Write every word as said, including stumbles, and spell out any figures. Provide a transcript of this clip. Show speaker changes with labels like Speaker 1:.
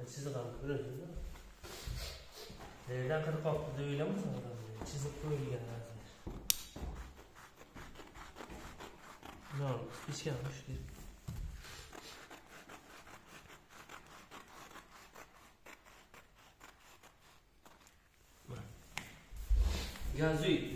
Speaker 1: chizib ham ko'rasizmi? Nereden kırık koptu da öyle mi sonra? Çizip koyulgan hazır. Ne olmuş? Hiç gelmiş değil. Gazuy.